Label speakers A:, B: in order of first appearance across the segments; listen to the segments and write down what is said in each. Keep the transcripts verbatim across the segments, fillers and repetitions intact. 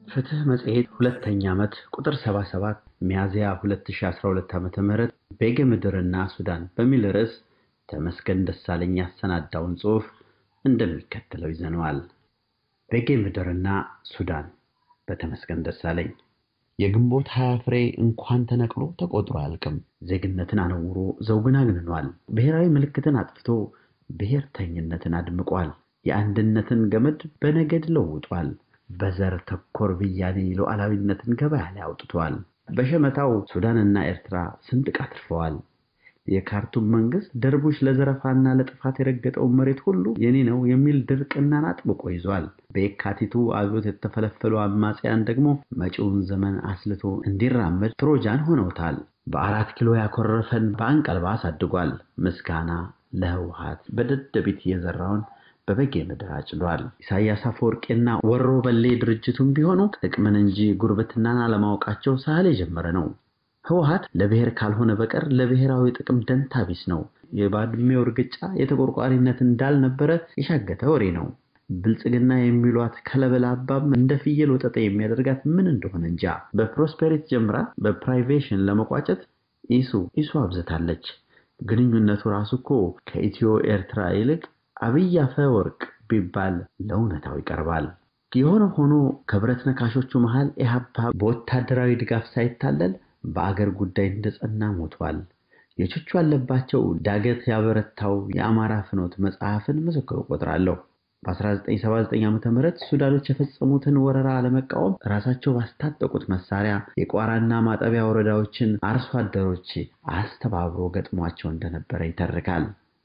A: ፍትህ መጽሔት ሁለተኛ ዓመት ቁጥር ሰባ ሰባት ሚያዝያ ሁለት ሺህ አስራ ሁለት ዓመተ ምህረት ቤጌ ምድርና ሱዳን በሚል ርዕስ ተመስገን ደሳለኝ ያሰናዳውን ጽሑፍ እንደሚከተለው ይዘነዋል። ቤጌ ምድርና ሱዳን በተመስገን ደሳለኝ። የግንቦት ሀያ ፍሬ እንኳን ተነቅሎ ተቆጥሮ አያልቅም። ዜግነትን አነውሮ ዘውግን አግንኗል። ብሔራዊ ምልክትን አጥፍቶ ብሔርተኝነትን አድምቋል። የአንድነትን ገመድ በነገድ ለውጧል። በዘር ተኮር ብያኔ ሉዓላዊነትን ገበያ ላይ አውጥቷል። በሸመታው ሱዳንና ኤርትራ ስንጥቅ አትርፈዋል። የካርቱም መንግስት ደርቡሽ ለዘረፋና ለጥፋት የረገጠው መሬት ሁሉ የኔ ነው የሚል ድርቅናን አጥብቆ ይዟል። በየካቲቱ አብዮት የተፈለፈሉ አማጽያን ደግሞ መጪውን ዘመን አስልቶ እንዲራመድ ትሮጃን ሆነውታል። በአራት ኪሎ ያኮረፈን በአንቀልባ አሳድጓል። ምስጋና ለህወሓት በደደቢት የዘራውን በቤጌ ምድር አጭዷል። ኢሳያስ አፈወርቂና ወሮ በሌ ድርጅቱም ቢሆኑ ጥቅምን እንጂ ጉርብትናን አለማወቃቸው ሳህል የጀመረ ነው። ህወሓት ለብሔር ካልሆነ በቀር ለብሔራዊ ጥቅም ደንታ ቢስ ነው። የባድሜው እርግጫ የተቆርቋሪነት እንዳልነበረ የሻገተ ወሬ ነው። ብልጽግና የሚሏት ከለበላባም እንደ ፍየል ወጠጠ የሚያደርጋት ምን እንደሆነ እንጃ። በፕሮስፔሪቲ ጀምራ በፕራይቬሽን ለመቋጨት ኢሱ ኢሱ አብዝታለች። ግንኙነቱ ራሱኮ ከኢትዮ ኤርትራ ይልቅ አብይ አፈወርቅ ቢባል ለእውነታው ይቀርባል። የሆነ ሆኖ ከብረት ነካሾቹ መሃል ኢህአፓ በወታደራዊ ድጋፍ ሳይታለል በአገር ጉዳይ እንደጸና ሞቷል። የቹቹ አለባቸው ዳገት ያበረታው የአማራ ፍኖት መጽሐፍን መስክሮ ቆጥራለሁ። በ1979 ዓመተ ምህረት ሱዳኖች የፈጸሙትን ወረራ ለመቃወም ራሳቸው ባስታጠቁት መሳሪያ የቋራና ማጠቢያ ወረዳዎችን አርሶ አደሮች አስተባብሮ ገጥሟቸው እንደነበረ ይተርካል።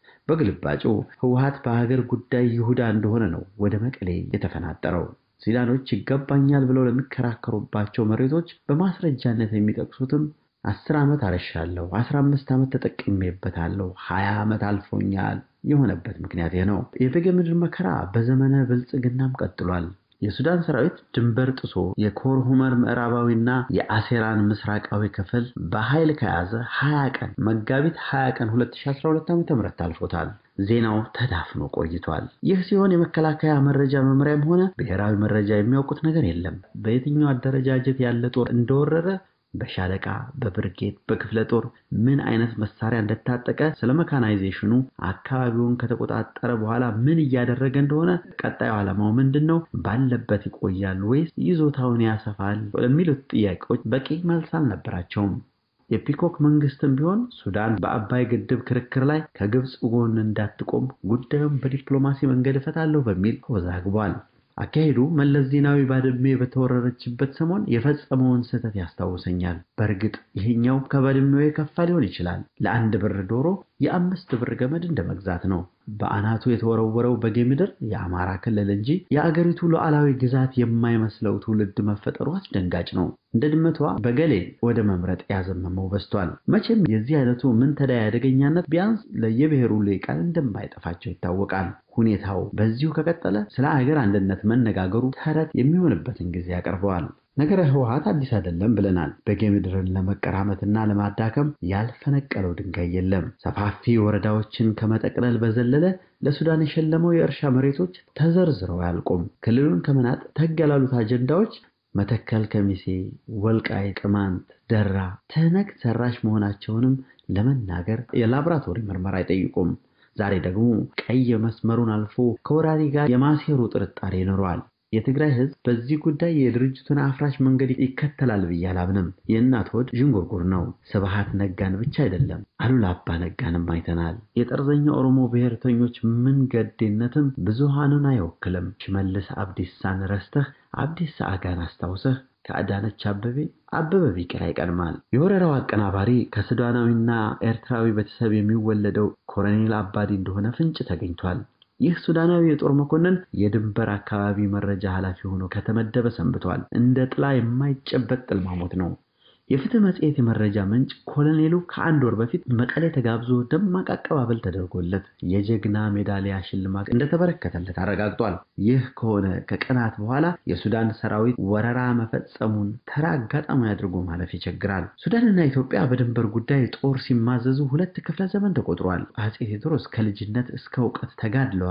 A: በግልባጩ ህወሓት በሀገር ጉዳይ ይሁዳ እንደሆነ ነው ወደ መቀሌ የተፈናጠረው። ሱዳኖች ይገባኛል ብለው ለሚከራከሩባቸው መሬቶች በማስረጃነት የሚጠቅሱትም አስር ዓመት አረሻለሁ፣ አስራ አምስት ዓመት ተጠቅሜበታለሁ፣ ሀያ ዓመት አልፎኛል የሆነበት ምክንያት ነው። የቤጌ ምድር መከራ በዘመነ ብልጽግናም ቀጥሏል። የሱዳን ሰራዊት ድንበር ጥሶ የኮርሁመር ምዕራባዊና የአሴራን ምስራቃዊ ክፍል በኃይል ከያዘ ሀያ ቀን መጋቢት ሀያ ቀን ሁለት ሺህ አስራ ሁለት ዓመተ ምህረት አልፎታል። ዜናው ተዳፍኖ ቆይቷል። ይህ ሲሆን የመከላከያ መረጃ መምሪያም ሆነ ብሔራዊ መረጃ የሚያውቁት ነገር የለም። በየትኛው አደረጃጀት ያለ ጦር እንደወረረ በሻለቃ በብርጌድ በክፍለ ጦር ምን አይነት መሳሪያ እንደታጠቀ ስለመካናይዜሽኑ አካባቢውን ከተቆጣጠረ በኋላ ምን እያደረገ እንደሆነ ቀጣዩ ዓላማው ምንድነው ባለበት ይቆያል ወይስ ይዞታውን ያሰፋል ለሚሉት ጥያቄዎች በቂ መልስ አልነበራቸውም። የፒኮክ መንግስትም ቢሆን ሱዳን በአባይ ግድብ ክርክር ላይ ከግብጽ ጎን እንዳትቆም ጉዳዩን በዲፕሎማሲ መንገድ ፈታለሁ በሚል ተወዛግቧል። አካሄዱ መለስ ዜናዊ ባድሜ በተወረረችበት ሰሞን የፈጸመውን ስህተት ያስታውሰኛል። በእርግጥ ይሄኛው ከባድሜው የከፋ ሊሆን ይችላል። ለአንድ ብር ዶሮ የአምስት ብር ገመድ እንደመግዛት ነው። በአናቱ የተወረወረው ቤጌ ምድር የአማራ ክልል እንጂ የአገሪቱ ሉዓላዊ ግዛት የማይመስለው ትውልድ መፈጠሩ አስደንጋጭ ነው። እንደ ድመቷ በገሌ ወደ መምረጥ ያዘመመው በስቷል። መቼም የዚህ አይነቱ ምን ተዳይ አደገኛነት ቢያንስ ለየብሔሩ ሊቃን እንደማይጠፋቸው ይታወቃል። ሁኔታው በዚሁ ከቀጠለ ስለ አገር አንድነት መነጋገሩ ተረት የሚሆንበትን ጊዜ ያቀርበዋል። ነገረ ህወሓት አዲስ አይደለም ብለናል። ቤጌ ምድርን ለመቀራመትና ለማዳከም ያልፈነቀለው ድንጋይ የለም። ሰፋፊ ወረዳዎችን ከመጠቅለል በዘለለ ለሱዳን የሸለመው የእርሻ መሬቶች ተዘርዝረው ያልቆም። ክልሉን ከመናጥ ተገላሉት አጀንዳዎች መተከል፣ ከሚሴ፣ ወልቃይ፣ ቅማንት፣ ደራ ተነክ ሰራሽ መሆናቸውንም ለመናገር የላብራቶሪ ምርመራ አይጠይቁም። ዛሬ ደግሞ ቀይ መስመሩን አልፎ ከወራሪ ጋር የማሴሩ ጥርጣሬ ይኖራል። የትግራይ ህዝብ በዚህ ጉዳይ የድርጅቱን አፍራሽ መንገድ ይከተላል ብያላብንም። የእናት ወድ ዥንጉርጉር ነው። ስብሃት ነጋን ብቻ አይደለም አሉላ አባ ነጋንም አይተናል። የጠርዘኛ ኦሮሞ ብሔርተኞች ምን ገዴነትም ብዙሃኑን አይወክልም። ሽመልስ አብዲሳን ረስተህ አብዲሳ አጋን አስታውሰህ ከአዳነች አበቤ አበበ ቢቀር ይቀድማል። የወረራው አቀናባሪ ከሱዳናዊና ኤርትራዊ ቤተሰብ የሚወለደው ኮሎኔል አባዲ እንደሆነ ፍንጭ ተገኝቷል። ይህ ሱዳናዊ የጦር መኮንን የድንበር አካባቢ መረጃ ኃላፊ ሆኖ ከተመደበ ሰንብቷል። እንደ ጥላ የማይጨበጥ ጥልማሞት ነው። የፍትህ መጽሔት የመረጃ ምንጭ ኮሎኔሉ ከአንድ ወር በፊት መቀሌ ተጋብዞ ደማቅ አቀባበል ተደርጎለት የጀግና ሜዳሊያ ሽልማት እንደተበረከተለት አረጋግጧል። ይህ ከሆነ ከቀናት በኋላ የሱዳን ሰራዊት ወረራ መፈጸሙን ተራ አጋጣሚ አድርጎ ማለፍ ይቸግራል። ሱዳንና ኢትዮጵያ በድንበር ጉዳይ ጦር ሲማዘዙ ሁለት ክፍለ ዘመን ተቆጥሯል። አጼ ቴዎድሮስ ከልጅነት እስከ ዕውቀት ተጋድለዋል።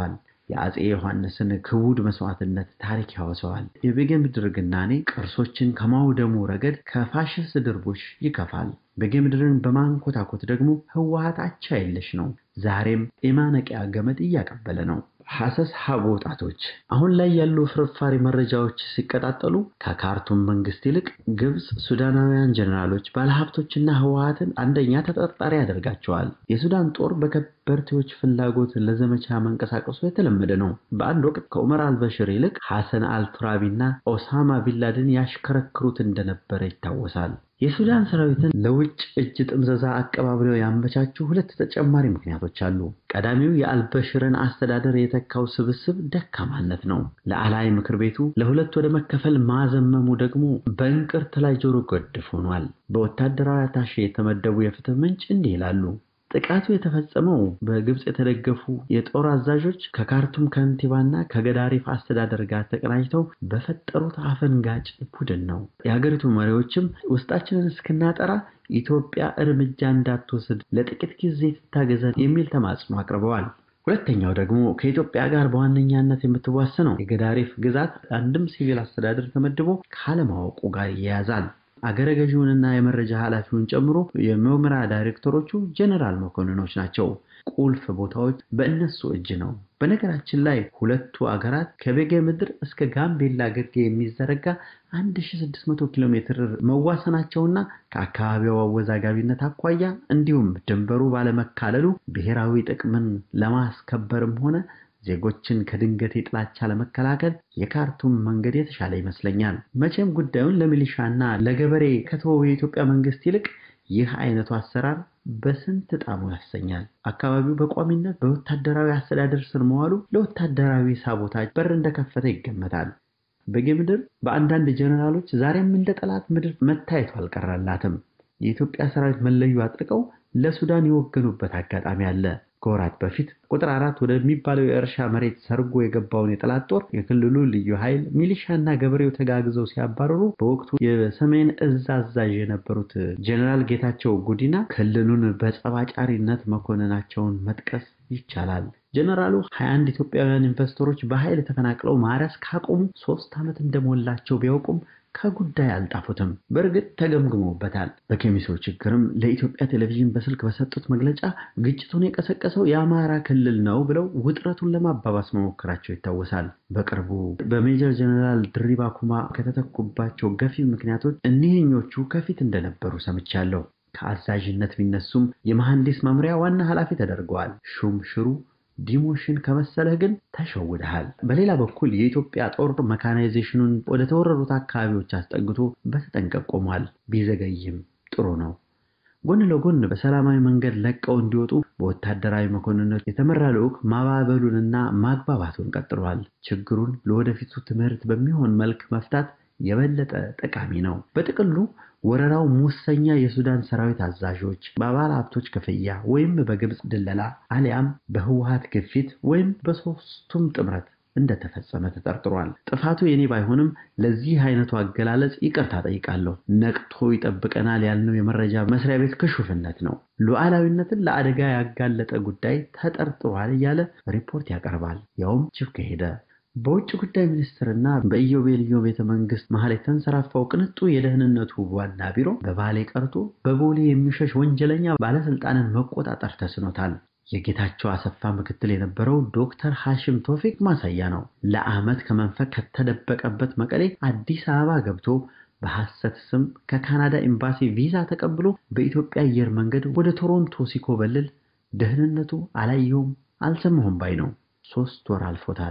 A: የአጼ ዮሐንስን ክቡድ መስዋዕትነት ታሪክ ያወሳዋል። የበጌ ምድር ግናኔ ቅርሶችን ከማውደሙ ረገድ ከፋሽስት ድርቦች ይከፋል። በጌ ምድርን በማንኮታኮት ደግሞ ህወሓት አቻ የለሽ ነው። ዛሬም የማነቂያ ገመድ እያቀበለ ነው። ሐሰስ ሀብ ወጣቶች አሁን ላይ ያሉ ፍርፋሪ መረጃዎች ሲቀጣጠሉ ከካርቱም መንግስት ይልቅ ግብጽ ሱዳናውያን ጀነራሎች ባለሀብቶችና ህወሓትን አንደኛ ተጠርጣሪ ያደርጋቸዋል። የሱዳን ጦር በከበርቴዎች ፍላጎት ለዘመቻ መንቀሳቀሱ የተለመደ ነው። በአንድ ወቅት ከዑመር አልበሽር ይልቅ ሐሰን አልቱራቢና ኦሳማ ቢንላደን ያሽከረክሩት እንደነበረ ይታወሳል። የሱዳን ሰራዊትን ለውጭ እጅ ጥምዘዛ አቀባብለው ያመቻቹ ሁለት ተጨማሪ ምክንያቶች አሉ። ቀዳሚው የአልበሽርን አስተዳደር የተካው ስብስብ ደካማነት ነው። ለአላይ ምክር ቤቱ ለሁለት ወደ መከፈል ማዘመሙ ደግሞ በእንቅርት ላይ ጆሮ ገድፍ ሆኗል። በወታደራዊ አታሼ የተመደቡ የፍትህ ምንጭ እንዲህ ይላሉ። ጥቃቱ የተፈጸመው በግብጽ የተደገፉ የጦር አዛዦች ከካርቱም ከንቲባና ከገዳሪፍ አስተዳደር ጋር ተቀናጅተው በፈጠሩት አፈንጋጭ ቡድን ነው። የሀገሪቱ መሪዎችም ውስጣችንን እስክናጠራ ኢትዮጵያ እርምጃ እንዳትወስድ ለጥቂት ጊዜ ትታገዘን የሚል ተማጽኖ አቅርበዋል። ሁለተኛው ደግሞ ከኢትዮጵያ ጋር በዋነኛነት የምትዋሰነው የገዳሪፍ ግዛት አንድም ሲቪል አስተዳደር ተመድቦ ካለማወቁ ጋር ይያዛል። አገረ ገዢውንና የመረጃ ኃላፊውን ጨምሮ የመምራ ዳይሬክተሮቹ ጀነራል መኮንኖች ናቸው። ቁልፍ ቦታዎች በእነሱ እጅ ነው። በነገራችን ላይ ሁለቱ አገራት ከበጌ ምድር እስከ ጋምቤላ ግርጌ የሚዘረጋ አንድ ሺህ ስድስት መቶ ኪሎ ሜትር መዋሰናቸውና ከአካባቢው አወዛጋቢነት አኳያ እንዲሁም ድንበሩ ባለመካለሉ ብሔራዊ ጥቅምን ለማስከበርም ሆነ ዜጎችን ከድንገት ጥላቻ ለመከላከል የካርቱም መንገድ የተሻለ ይመስለኛል። መቼም ጉዳዩን ለሚሊሻና ለገበሬ ከተወው የኢትዮጵያ መንግስት ይልቅ ይህ አይነቱ አሰራር በስንት ጣሙ ያሰኛል። አካባቢው በቋሚነት በወታደራዊ አስተዳደር ስር መዋሉ ለወታደራዊ ሳቦታጅ በር እንደከፈተ ይገመታል። በጌ ምድር በአንዳንድ ጀነራሎች ዛሬም እንደ ጠላት ምድር መታየቱ አልቀረላትም። የኢትዮጵያ ሰራዊት መለዩ አጥርቀው ለሱዳን ይወገኑበት አጋጣሚ አለ። ከወራት በፊት ቁጥር አራት ወደሚባለው የእርሻ መሬት ሰርጎ የገባውን የጠላት ጦር የክልሉ ልዩ ኃይል ሚሊሻና ገበሬው ተጋግዘው ሲያባረሩ በወቅቱ የሰሜን እዝ አዛዥ የነበሩት ጀነራል ጌታቸው ጉዲና ክልሉን በጸባጫሪነት መኮንናቸውን መጥቀስ ይቻላል። ጀነራሉ ሃያ አንድ ኢትዮጵያውያን ኢንቨስተሮች በኃይል ተፈናቅለው ማረስ ካቆሙ ሶስት ዓመት እንደሞላቸው ቢያውቁም ከጉዳይ አልጣፉትም። በርግጥ ተገምግሞበታል። በኬሚሶ ችግርም ለኢትዮጵያ ቴሌቪዥን በስልክ በሰጡት መግለጫ ግጭቱን የቀሰቀሰው የአማራ ክልል ነው ብለው ውጥረቱን ለማባባስ መሞከራቸው ይታወሳል። በቅርቡ በሜጀር ጀነራል ድሪባ ኩማ ከተተኩባቸው ገፊ ምክንያቶች እኒህኞቹ ከፊት እንደነበሩ ሰምቻለሁ። ከአዛዥነት ቢነሱም የመሐንዲስ መምሪያ ዋና ኃላፊ ተደርገዋል። ሹም ሽሩ ዲሞሽን ከመሰለ ግን ተሸውደሃል። በሌላ በኩል የኢትዮጵያ ጦር መካናይዜሽኑን ወደ ተወረሩት አካባቢዎች አስጠግቶ በተጠንቀቅ ቆሟል። ቢዘገይም ጥሩ ነው። ጎን ለጎን በሰላማዊ መንገድ ለቀው እንዲወጡ በወታደራዊ መኮንኖች የተመራ ልዑክ ማባበሉንና ማግባባቱን ቀጥሏል። ችግሩን ለወደፊቱ ትምህርት በሚሆን መልክ መፍታት የበለጠ ጠቃሚ ነው። በጥቅሉ ወረራው ሙሰኛ የሱዳን ሰራዊት አዛዦች በአባል ሀብቶች ክፍያ ወይም በግብጽ ድለላ አሊያም በህወሓት ግፊት ወይም በሶስቱም ጥምረት እንደተፈጸመ ተጠርጥሯል። ጥፋቱ የኔ ባይሆንም ለዚህ አይነቱ አገላለጽ ይቅርታ ጠይቃለሁ። ነቅቶ ይጠብቀናል ያልነው የመረጃ መስሪያ ቤት ክሹፍነት ነው። ሉዓላዊነትን ለአደጋ ያጋለጠ ጉዳይ ተጠርጥሯል እያለ ሪፖርት ያቀርባል። ያውም ጅብ ከሄደ በውጭ ጉዳይ ሚኒስትርና በኢዮቤልዩ ቤተ መንግስት መሃል የተንሰራፋው ቅንጡ የደህንነቱ ዋና ቢሮ በባሌ ቀርቶ በቦሌ የሚሸሽ ወንጀለኛ ባለስልጣንን መቆጣጠር ተስኖታል። የጌታቸው አሰፋ ምክትል የነበረው ዶክተር ሐሽም ቶፊቅ ማሳያ ነው። ለአመት ከመንፈቅ ከተደበቀበት መቀሌ አዲስ አበባ ገብቶ በሐሰት ስም ከካናዳ ኤምባሲ ቪዛ ተቀብሎ በኢትዮጵያ አየር መንገድ ወደ ቶሮንቶ ሲኮበልል ደህንነቱ አላየውም አልሰማሁም ባይ ነው። ሶስት ወር አልፎታል።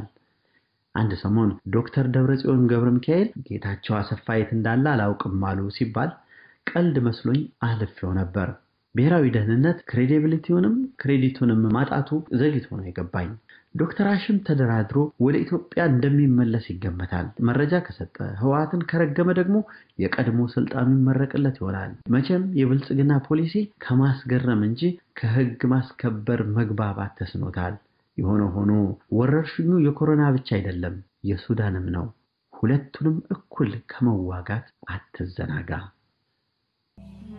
A: አንድ ሰሞን ዶክተር ደብረጽዮን ገብረ ሚካኤል ጌታቸው አሰፋ የት እንዳለ አላውቅም አሉ ሲባል ቀልድ መስሎኝ አልፌው ነበር። ብሔራዊ ደህንነት ክሬዲቢሊቲውንም ክሬዲቱንም ማጣቱ ዘግይቶ ነው የገባኝ። ዶክተር ሐሽም ተደራድሮ ወደ ኢትዮጵያ እንደሚመለስ ይገመታል። መረጃ ከሰጠ ህወሓትን ከረገመ ደግሞ የቀድሞ ስልጣኑ ይመረቅለት ይሆናል። መቼም የብልጽግና ፖሊሲ ከማስገረም እንጂ ከህግ ማስከበር መግባባት ተስኖታል። የሆነ ሆኖ ወረርሽኙ የኮሮና ብቻ አይደለም የሱዳንም ነው። ሁለቱንም እኩል ከመዋጋት አትዘናጋ።